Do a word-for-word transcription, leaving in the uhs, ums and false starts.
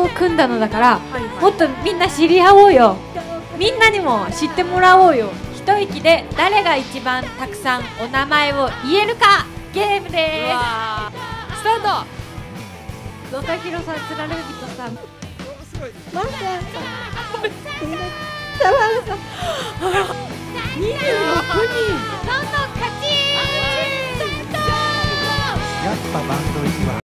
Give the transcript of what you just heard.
を組んだのだから、もっとみんな知り合おうよ。みんなにも知ってもらおうよ。一息で誰が一番たくさんお名前を言えるかゲームでーす。スタート。野田弘さん、つられびとさん、マンちゃんさん、サワンさん、にじゅうろくにん、どんどん勝ちー。 やっぱバンドいいわ。